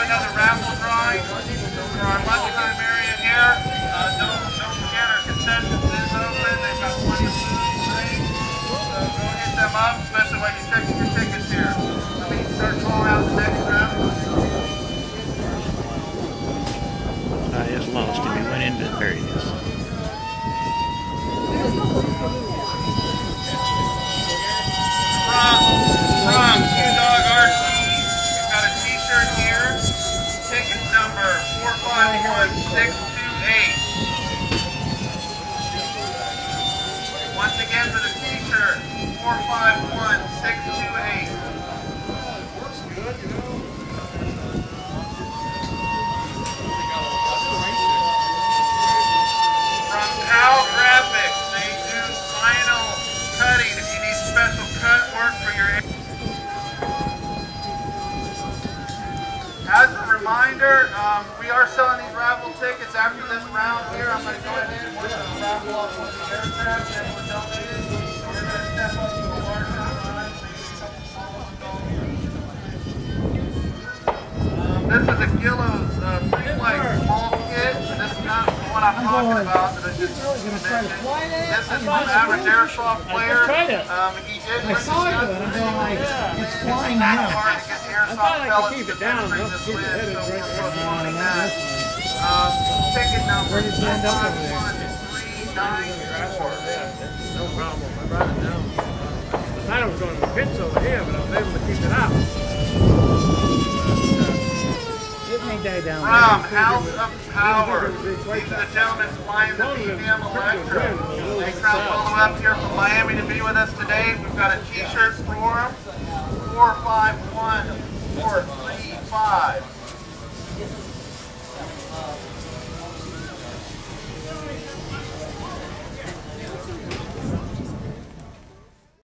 another raffle drawing for our lunchtime area here. Don't forget our concessions is open. They've got plenty of food and drinks. So go hit them up, especially while you're checking your tickets here. Let me start calling out the next raffle. I just lost him. He went into the berries. From Q-Dog RC, we've got a t-shirt here. Ticket number 451628. Once again for the t-shirt, 451628. Works good, you know. From Pal Graphics, they do vinyl cutting if you need special cut work for your. As a reminder, we are selling these raffle tickets after this round here. I'm going to go ahead and raffle off one of the aircraft that were donated. We're going to step up to a larger prize, maybe a couple small dollars. This is a Gillows pre-flight small kit. This is not the one I'm talking about that I just mentioned. This is from average airsoft player. He did I saw it and I'm going like, it's flying now. I thought I could keep it down. Ticket number 51394. No problem. I brought it down. I thought I was going to the pits over here, but I was able to keep it out. From House of Power, these are the gentlemen flying the BBM Electra. They traveled all the way up here from Miami to be with us today. We've got a t-shirt for them, 451435.